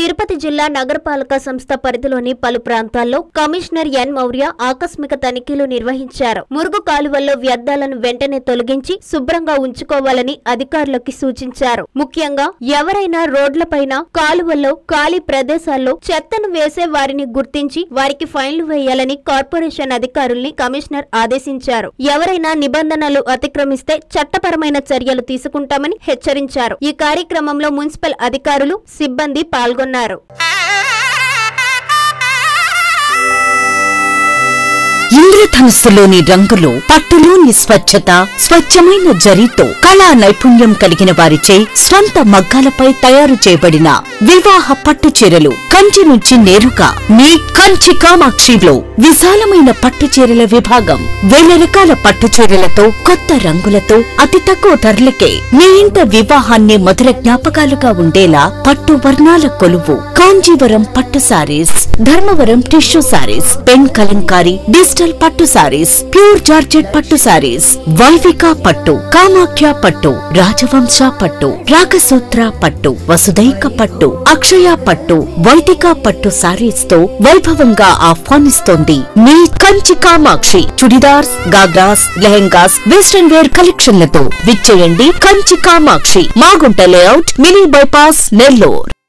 తిరుపతి జిల్లా నగరపాలక సంస్థ పరిధిలోని పలు ప్రాంతాల్లో కమిషనర్ ఎన్ మౌర్య ఆకస్మిక తనిఖీలు నిర్వహించారు. మురుగు కాలువల్లో వ్యర్థాలను వెంటనే తొలగించి శుభ్రంగా ఉంచుకోవాలని అధికారులకు సూచించారు. ముఖ్యంగా ఎవరైనా రోడ్లపైన, కాలువల్లో, ఖాళీ ప్రదేశాల్లో చెత్తను వేసే వారిని గుర్తించి వారికి ఫైన్లు వేయాలని కార్పొరేషన్ అధికారుల్ని కమిషనర్ ఆదేశించారు. ఎవరైనా నిబంధనలు అతిక్రమిస్తే చట్టపరమైన చర్యలు తీసుకుంటామని హెచ్చరించారు. ఈ కార్యక్రమంలో మున్సిపల్ అధికారులు, సిబ్బంది పాల్గొన్నారు. ఇంద్రధనుస్సులోని రంగులు, పట్టులోని స్వచ్ఛత, స్వచ్ఛమైన జరీతో కళా నైపుణ్యం కలిగిన వారిచే స్వంత మగ్గాలపై తయారు చేయబడిన వివాహ పట్టు చీరలు కంచి నుంచి నేరుగా మీ కంచి కామాక్షిలో విశాలమైన పట్టు చీరల విభాగం. వేల రకాల పట్టు చీరలతో, కొత్త రంగులతో అతి తక్కువ ధరలకే మీ ఇంట వివాహాన్ని మధుర జ్ఞాపకాలుగా ఉండేలా పట్టు వర్ణాల కొలువు కాంజీవరం పట్టు saris, Dharmavaram tissue saris, pen Kalamkari, digital పట్టు సారీస్, ప్యూర్ జార్జెట్ పట్టు సారీస్, వైవిక పట్టు, కామాఖ్య పట్టు, రాజవంశ పట్టు, రాగసూత్ర పట్టు, వసుదైక పట్టు, అక్షయ పట్టు, వైదిక పట్టు సారీస్ తో వైభవంగా ఆహ్వానిస్తోంది మీ కంచి కామాక్షి. చుడిదార్స్, గాగ్రాస్, లెహెంగాస్, వెస్టర్న్ వేర్ కలెక్షన్లతో విచ్చేయండి Kanchi Kamakshi, Magunta layout, mini bypass, Nellore.